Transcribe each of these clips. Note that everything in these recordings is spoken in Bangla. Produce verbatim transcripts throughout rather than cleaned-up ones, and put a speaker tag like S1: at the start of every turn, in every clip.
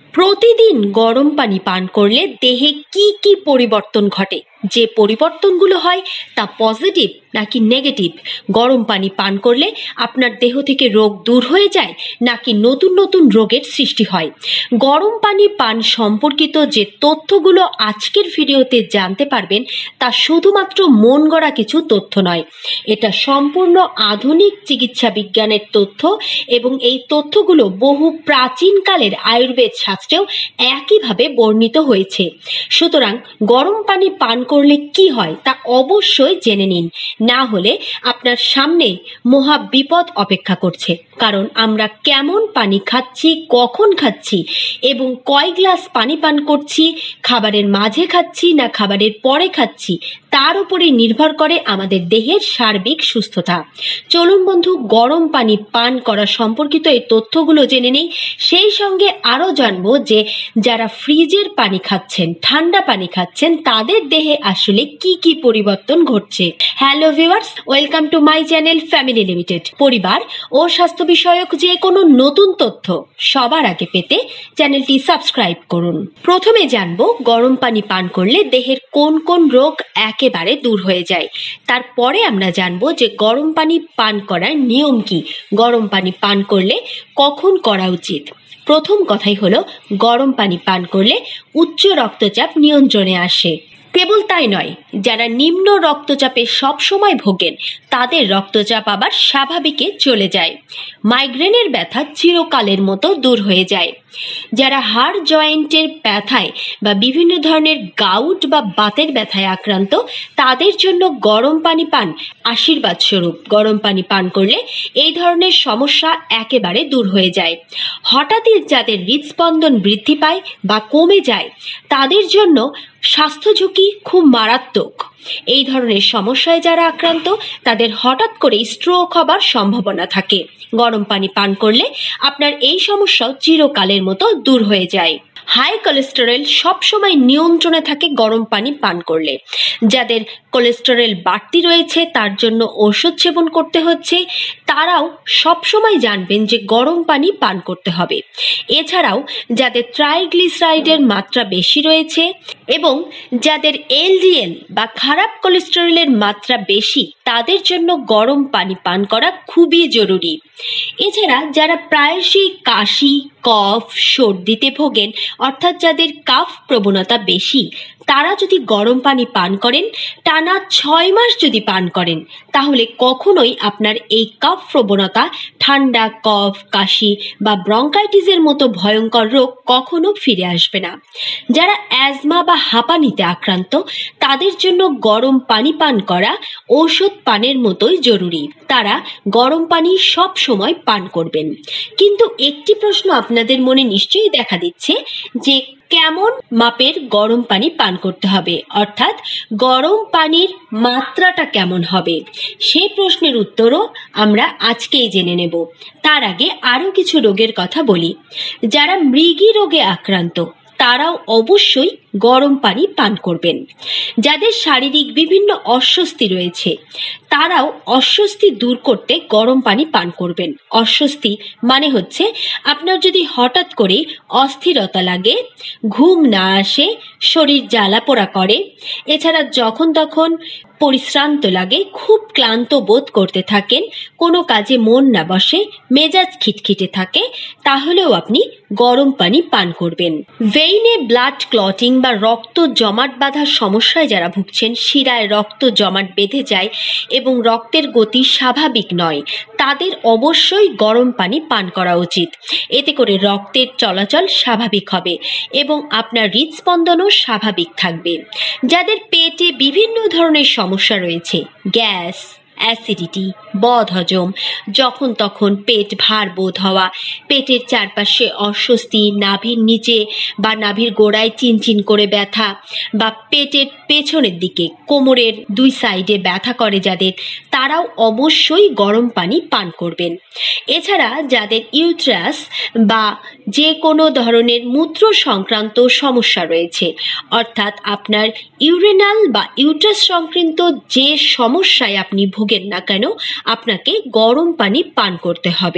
S1: প্রতিদিন গরম পানি পান করলে দেহে কি কি পরিবর্তন ঘটে, যে পরিবর্তনগুলো হয় তা পজিটিভ নাকি নেগেটিভ? গরম পানি পান করলে আপনার দেহ থেকে রোগ দূর হয়ে যায় নাকি নতুন নতুন রোগের সৃষ্টি হয়? গরম পানি পান সম্পর্কিত যে তথ্যগুলো আজকের ভিডিওতে জানতে পারবেন তা শুধুমাত্র মন গড়া কিছু তথ্য নয়, এটা সম্পূর্ণ আধুনিক চিকিৎসা বিজ্ঞানের তথ্য এবং এই তথ্যগুলো বহু প্রাচীনকালের আয়ুর্বেদ শাস্ত্রেও একইভাবে বর্ণিত হয়েছে। সুতরাং গরম পানি পান করলে কি হয় তা অবশ্যই জেনে নিন, না হলে আপনার সামনে মহা বিপদ অপেক্ষা করছে। কারণ আমরা কেমন পানি খাচ্ছি, কখন খাচ্ছি এবং কয় গ্লাস পানি পান করছি, খাবারের মাঝে খাচ্ছি না খাবারের পরে খাচ্ছি, তার উপরে নির্ভর করে আমাদের দেহের সার্বিক সুস্থতা। চলুন বন্ধু, গরম পানি পান করা সম্পর্কিত এই তথ্যগুলো জেনে নেই। সেই সঙ্গে আরও জানবো যে যারা ফ্রিজের পানি খাচ্ছেন, ঠান্ডা পানি খাচ্ছেন, তাদের দেহে আসলে কি কি পরিবর্তন ঘটছে। Hello viewers, welcome to my channel family limited. পরিবার ও স্বাস্থ্য বিষয়ক যে কোনো নতুন তথ্য সবার আগে পেতে চ্যানেলটি সাবস্ক্রাইব করুন। প্রথমে জানবো গরম পানি পান করলে দেহের কোন কোন রোগ একেবারে দূর হয়ে যায়। তারপরে আমরা জানবো যে গরম পানি পান করার নিয়ম কি, গরম পানি পান করলে কখন করা উচিত। প্রথম কথাই হলো, গরম পানি পান করলে উচ্চ রক্তচাপ নিয়ন্ত্রণে আসে। কেবল তাই নয়, যারা নিম্ন রক্তচাপে সবসময় ভোগেন তাদের রক্তচাপ আবার স্বাভাবিকে চলে যায়। মাইগ্রেনের ব্যথা চিরকালের মতো দূর হয়ে যায়। যারা হাড় জয়েন্টের ব্যথায় বা বিভিন্ন ধরনের গাউট বা বাতের ব্যথায় আক্রান্ত, তাদের জন্য গরম পানি পান আশীর্বাদ স্বরূপ। গরম পানি পান করলে এই ধরনের সমস্যা একেবারে দূর হয়ে যায়। হঠাৎই যাদের হৃদস্পন্দন বৃদ্ধি পায় বা কমে যায়, তাদের জন্য স্বাস্থ্য ঝুঁকি খুব মারাত্মক। এই ধরনের সমস্যায় যারা আক্রান্ত, তাদের হঠাৎ করেই স্ট্রোক হবার সম্ভাবনা থাকে। গরম পানি পান করলে আপনার এই সমস্যাও চিরকালের মতো দূর হয়ে যায়। হাই কোলেস্টেরল সবসময় নিয়ন্ত্রণে থাকে গরম পানি পান করলে। যাদের কোলেস্টেরল বাড়তি রয়েছে, তার জন্য ওষুধ সেবন করতে হচ্ছে, তারাও সবসময় জানবেন যে গরম পানি পান করতে হবে। এছাড়াও যাদের ট্রাইগ্লিসারাইডের মাত্রা বেশি রয়েছে এবং যাদের এলডিএল বা খারাপ কোলেস্টেরলের মাত্রা বেশি, তাদের জন্য গরম পানি পান করা খুবই জরুরি। এছাড়া যারা প্রায়শই কাশি, কফ, সর্দিতে ভোগেন, অর্থাৎ যাদের কাফ প্রবণতা বেশি, তারা যদি গরম পানি পান করেন, টানা ছয় মাস যদি পান করেন, তাহলে কখনোই আপনার এই কাফ প্রবণতা, ঠান্ডা, কফ, কাশি বা ব্রঙ্কাইটিসের মতো ভয়ঙ্কর রোগ কখনো ফিরে আসবে না। যারা অ্যাজমা বা হাঁপানিতে আক্রান্ত, তাদের জন্য গরম পানি পান করা ঔষধ পানের মতোই জরুরি। তারা গরম পানি সব সময় পান করবেন। কিন্তু একটি প্রশ্ন আপনাদের মনে নিশ্চয়ই দেখা দিচ্ছে যে কেমন মাপের গরম পানি পান করতে হবে, অর্থাৎ গরম পানির মাত্রাটা কেমন হবে। সেই প্রশ্নের উত্তরও আমরা আজকেই জেনে নেব। তার আগে আরও কিছু রোগের কথা বলি। যারা মৃগী রোগে আক্রান্ত, তারাও অবশ্যই গরম পানি পান করবেন। যাদের শারীরিক বিভিন্ন অস্বস্তি রয়েছে, তারাও অস্বস্তি দূর করতে গরম পানি পান করবেন। অস্বস্তি মানে হচ্ছে আপনার যদি হঠাৎ করে অস্থিরতা লাগে, ঘুম না আসে, শরীর জ্বালা পোড়া করে, এছাড়া যখন তখন পরিশ্রান্ত লাগে, খুব ক্লান্ত বোধ করতে থাকেন, কোনো কাজে মন না বসে, মেজাজ খিটখিটে থাকে, তাহলেও আপনি গরম পানি পান করবেন। ভেইনে ব্লাড ক্লটিং বা রক্ত জমাট বাঁধার সমস্যায় যারা ভুগছেন, শিরায় রক্ত জমাট বেঁধে যায় এবং রক্তের গতি স্বাভাবিক নয়, তাদের অবশ্যই গরম পানি পান করা উচিত। এতে করে রক্তের চলাচল স্বাভাবিক হবে এবং আপনার হৃদস্পন্দনও স্বাভাবিক থাকবে। যাদের পেটে বিভিন্ন ধরনের সমস্যা রয়েছে, গ্যাস, অ্যাসিডিটি, বদহজম, যখন তখন পেট ভার বোধ হওয়া, পেটের চারপাশে অস্বস্তি, নাভির নিচে বা নাভির গোড়ায় চিনচিন করে ব্যথা, বা পেটের পেছনের দিকে কোমরের দুই সাইডে ব্যথা করে যাদের, তারাও অবশ্যই গরম পানি পান করবেন। এছাড়া যাদের ইউট্রাস বা যে কোনো ধরনের মূত্র সংক্রান্ত সমস্যা রয়েছে, অর্থাৎ আপনার ইউরেনাল বা ইউট্রাস সংক্রান্ত যে সমস্যায় আপনি ভোগেন না কেন, আপনাকে গরম পানি পান করতে হবে।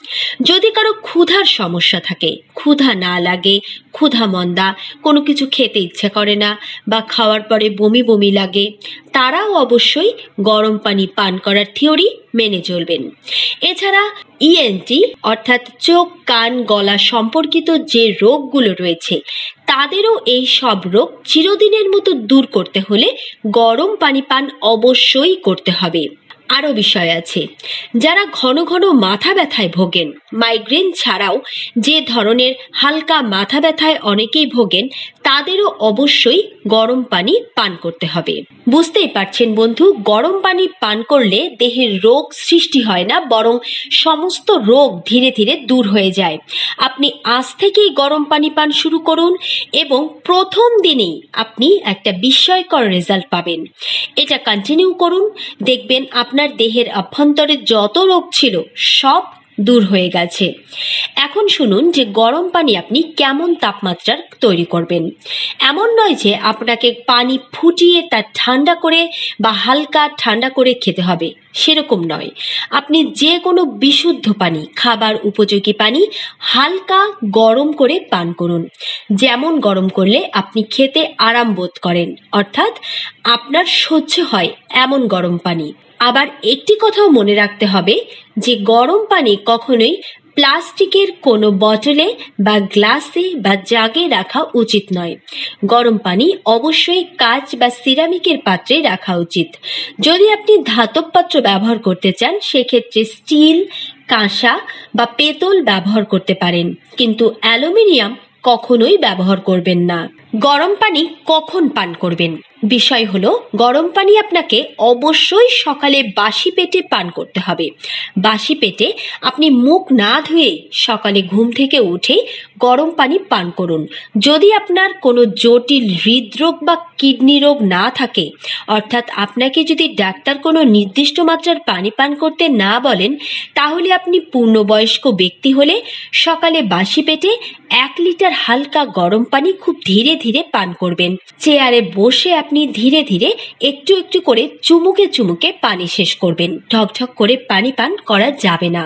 S1: যদি কারো ক্ষুধার সমস্যা থাকে, ক্ষুধা না লাগে, ক্ষুধা মন্দা, কোনো কিছু খেতে ইচ্ছে করে না বা খাওয়ার পরে বমি বমি লাগে, তারাও অবশ্যই গরম পানি পান করার থিওরি মেনে চলবেন। এছাড়া ইএনটি অর্থাৎ চোখ, কান, গলা সম্পর্কিত যে রোগগুলো রয়েছে তাদেরও এই সব রোগ চিরদিনের মতো দূর করতে হলে গরম পানি পান অবশ্যই করতে হবে। আরও বিষয় আছে, যারা ঘন ঘন মাথা ব্যথায় ভোগেন, মাইগ্রেন ছাড়াও যে ধরনের হালকা মাথা ব্যথায় অনেকেই ভোগেন, তাদেরও অবশ্যই গরম পানি পান করতে হবে। বুঝতেই পারছেন বন্ধু, গরম পানি পান করলে দেহের রোগ সৃষ্টি হয় না, বরং সমস্ত রোগ ধীরে ধীরে দূর হয়ে যায়। আপনি আজ থেকেই গরম পানি পান শুরু করুন এবং প্রথম দিনেই আপনি একটা বিস্ময়কর রেজাল্ট পাবেন। এটা কন্টিনিউ করুন, দেখবেন আপনার দেহের অভ্যন্তরে যত রোগ ছিল সব দূর হয়ে গেছে। এখন শুনুন যে গরম পানি আপনি কেমন তাপমাত্রার তৈরি করবেন। এমন নয় যে আপনাকে পানি ফুটিয়ে তা ঠান্ডা করে বা হালকা ঠান্ডা করে খেতে হবে, সেরকম নয়। আপনি যে কোনো বিশুদ্ধ পানি, খাবার উপযোগী পানি হালকা গরম করে পান করুন। যেমন গরম করলে আপনি খেতে আরাম বোধ করেন, অর্থাৎ আপনার সহ্য হয় এমন গরম পানি। আবার একটি কথাও মনে রাখতে হবে যে গরম পানি কখনোই প্লাস্টিকের কোনো বটলে বা গ্লাসে বা জাগে রাখা উচিত নয়। গরম পানি অবশ্যই কাঁচ বা সিরামিকের পাত্রে রাখা উচিত। যদি আপনি ধাতব পাত্র ব্যবহার করতে চান, সেক্ষেত্রে স্টিল, কাঁসা বা পেতল ব্যবহার করতে পারেন, কিন্তু অ্যালুমিনিয়াম কখনোই ব্যবহার করবেন না। গরম পানি কখন পান করবেন? বিষয় হলো, গরম পানি আপনাকে অবশ্যই সকালে বাসি পেটে পান করতে হবে। বাসি পেটে আপনি মুখ না ধুয়ে সকালে ঘুম থেকে উঠে গরম পানি পান করুন। যদি আপনার কোনো জটিল হৃদরোগ বা কিডনি রোগ না থাকে, অর্থাৎ আপনাকে যদি ডাক্তার কোনো নির্দিষ্ট মাত্রার পানি পান করতে না বলেন, তাহলে আপনি পূর্ণবয়স্ক ব্যক্তি হলে সকালে বাসি পেটে এক লিটার হালকা গরম পানি খুব ধীরে ধীরে পান করবেন। চেয়ারে বসে আপনি ধীরে ধীরে একটু একটু করে চুমুকে চুমুকে পানি শেষ করবেন। ঢকঢক করে পানি পান করা যাবে না।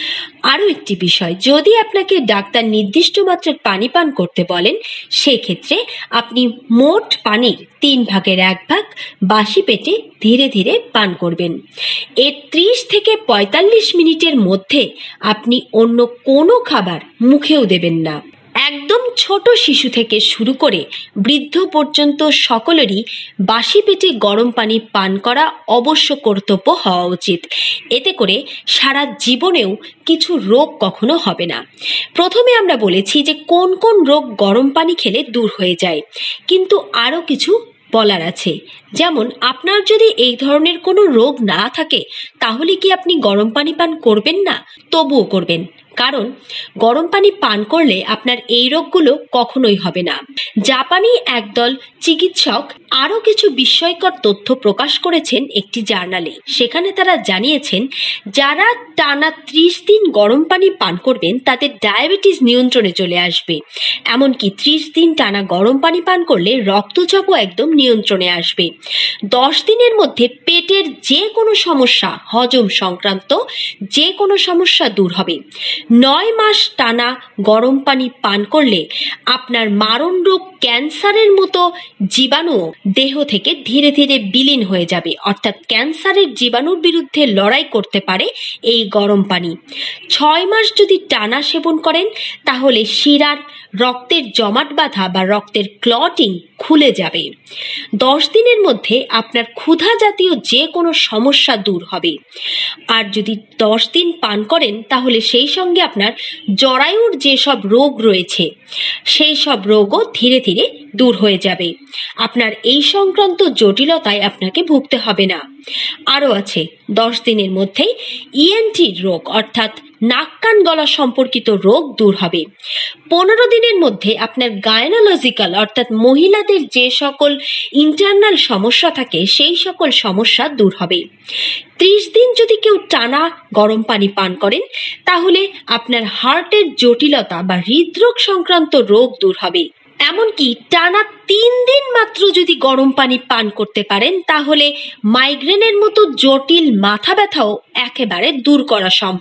S1: আরও একটি বিষয়, যদি আপনাকে ডাক্তার নির্দিষ্ট মাত্রার পানি পান করতে বলেন, সেক্ষেত্রে আপনি মোট পানির তিন ভাগের এক ভাগ বাসি পেটে ধীরে ধীরে পান করবেন। এর ত্রিশ থেকে পঁয়তাল্লিশ মিনিটের মধ্যে আপনি অন্য কোনো খাবার মুখেও দেবেন না। একদম ছোট শিশু থেকে শুরু করে বৃদ্ধ পর্যন্ত সকলেরই বাসি পেটে গরম পানি পান করা অবশ্য কর্তব্য হওয়া উচিত। এতে করে সারা জীবনেও কিছু রোগ কখনো হবে না। প্রথমে আমরা বলেছি যে কোন কোন রোগ গরম পানি খেলে দূর হয়ে যায়, কিন্তু আরও কিছু বলার আছে। যেমন, আপনার যদি এই ধরনের কোনো রোগ না থাকে, তাহলে কি আপনি গরম পানি পান করবেন না? তবুও করবেন, কারণ গরম পানি পান করলে আপনার এই রোগগুলো কখনোই হবে না। জাপানি একদল চিকিৎসক আরও কিছু বিস্ময়কর তথ্য প্রকাশ করেছেন একটি জার্নালে। সেখানে তারা জানিয়েছেন, যারা টানা ত্রিশ দিন গরম পানি পান করবেন তাদের ডায়াবেটিস নিয়ন্ত্রণে চলে আসবে। এমনকি ত্রিশ দিন টানা গরম পানি পান করলে রক্তচাপও একদম নিয়ন্ত্রণে আসবে। দশ দিনের মধ্যে পেটের যে কোনো সমস্যা, হজম সংক্রান্ত যে কোনো সমস্যা দূর হবে। নয় মাস টানা গরম পানি পান করলে আপনার মারণ রোগ ক্যান্সারের মতো জীবাণু দেহ থেকে ধীরে ধীরে বিলীন হয়ে যাবে, অর্থাৎ ক্যান্সারের জীবাণুর বিরুদ্ধে লড়াই করতে পারে এই গরম পানি। ছয় মাস যদি টানা সেবন করেন, তাহলে শিরার রক্তের জমাট বাঁধা বা রক্তের ক্লটিং খুলে যাবে। দশ দিনের মধ্যে আপনার ক্ষুধা জাতীয় যে কোনো সমস্যা দূর হবে। আর যদি দশ দিন পান করেন, তাহলে সেই সঙ্গে আপনার জরায়ুর যেসব রোগ রয়েছে সেই সব রোগও ধীরে ধীরে দূর হয়ে যাবে। আপনার এই সংক্রান্ত জটিলতায় আপনাকে ভুগতে হবে না। আরও আছে, দশ দিনের মধ্যেই ইএনটি রোগ অর্থাৎ নাক কান গলা সম্পর্কিত রোগ দূর হবে। পনেরো দিনের মধ্যে আপনার গাইনোলজিক্যাল অর্থাৎ মহিলাদের যে সকল ইন্টারনাল সমস্যা থাকে সেই সকল সমস্যা দূর হবে। ত্রিশ দিন যদি কেউ টানা গরম পানি পান করেন, তাহলে আপনার হার্টের জটিলতা বা হৃদরোগ সংক্রান্ত রোগ দূর হবে। এমনকি টানা তিন দিন মাত্র যদি গরম পানি পান করতে পারেন, তাহলে মাইগ্রেনের মতো জটিল মাথা ব্যথাও একেবারে দূর করা সম্ভব।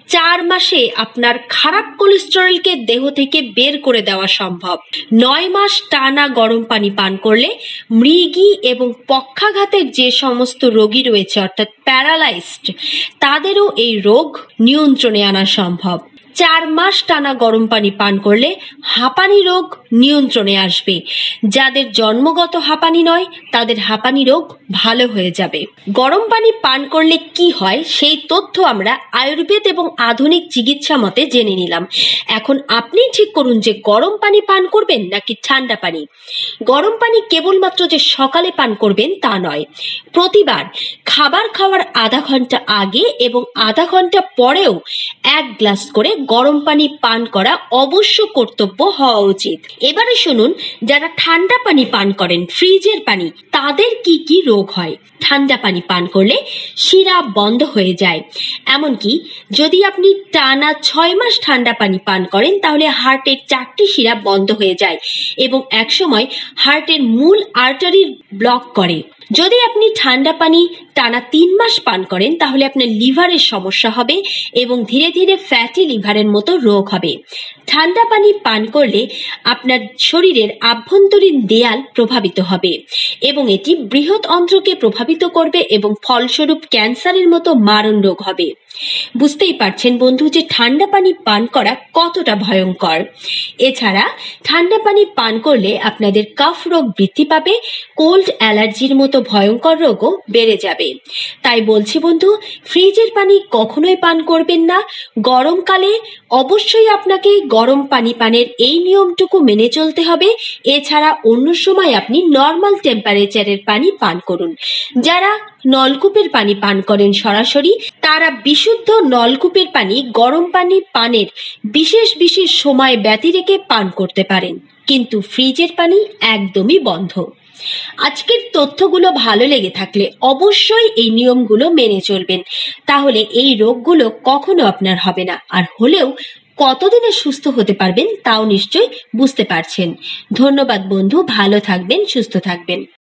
S1: চার মাসে আপনার খারাপ কোলেস্টেরলকে দেহ থেকে বের করে দেওয়া সম্ভব। নয় মাস টানা গরম পানি পান করলে মৃগী এবং পক্ষাঘাতের যে সমস্ত রোগী রয়েছে অর্থাৎ প্যারালাইজড, তাদেরও এই রোগ নিয়ন্ত্রণে আনা সম্ভব। চার মাস টানা গরম পানি পান করলে হাঁপানি রোগ নিয়ন্ত্রণে আসবে। যাদের জন্মগত হাঁপানি নয়, তাদের হাঁপানি রোগ ভালো হয়ে যাবে। গরম পানি পান করলে কি হয় সেই তথ্য আমরা আয়ুর্বেদ এবং আধুনিক চিকিৎসা মতে জেনে নিলাম। এখন আপনি ঠিক করুন যে গরম পানি পান করবেন নাকি ঠান্ডা পানি। গরম পানি কেবলমাত্র যে সকালে পান করবেন তা নয়, প্রতিবার খাবার খাওয়ার আধা ঘন্টা আগে এবং আধা ঘন্টা পরেও এক গ্লাস করে গরম পানি পান করা অবশ্য কর্তব্য হওয়া উচিত। এবারে শুনুন, যারা ঠান্ডা পানি পান করেন, ফ্রিজের পানি, তাদের কি কি রোগ হয়। ঠান্ডা পানি পান করলে শিরা বন্ধ হয়ে যায়। এমনকি যদি আপনি টানা ছয় মাস ঠান্ডা পানি পান করেন তাহলে হার্টের চারটি শিরা বন্ধ হয়ে যায় এবং একসময় হার্টের মূল আর্টারি ব্লক করে। যদি আপনি ঠান্ডা পানি টানা তিন মাস পান করেন তাহলে আপনার লিভারের সমস্যা হবে এবং ধীরে ধীরে ফ্যাটি লিভারের মতো রোগ হবে। ঠান্ডা পানি পান করলে আপনার শরীরের আভ্যন্তরীণ দেয়াল প্রভাবিত হবে এবং এটি বৃহৎ অন্ত্রকে প্রভাবিত করবে এবং ফলস্বরূপ ক্যান্সারের মতো মারণ রোগ হবে। বুঝতেই পারছেন বন্ধু যে ঠান্ডা পানি পান করা কতটা ভয়ঙ্কর। এছাড়া ঠান্ডা পানি পান করলে আপনাদের কাফ রোগ বৃদ্ধি পাবে, কোল্ড অ্যালার্জির মতো ভয়ঙ্কর রোগও বেড়ে যাবে। তাই বলছি বন্ধু, ফ্রিজের পানি কখনোই পান করবেন না। গরমকালে অবশ্যই আপনাকে গরম পানি পানের এই নিয়মটুকু মেনে চলতে হবে। এছাড়া অন্য সময় আপনি নর্মাল টেম্পারেচারের পানি পান করুন। যারা নলকূপের পানি পান করেন সরাসরি, তারা বিশুদ্ধ নলকূপের পানি গরম পানি পানের বিশেষ বিশেষ সময় ব্যতি রেখে পান করতে পারেন, কিন্তু ফ্রিজের পানি একদমই বন্ধ। আজকের তথ্যগুলো ভালো লেগে থাকলে অবশ্যই এই নিয়মগুলো মেনে চলবেন, তাহলে এই রোগগুলো কখনো আপনার হবে না। আর হলেও কতদিনে সুস্থ হতে পারবেন তাও নিশ্চয়ই বুঝতে পারছেন। ধন্যবাদ বন্ধু, ভালো থাকবেন, সুস্থ থাকবেন।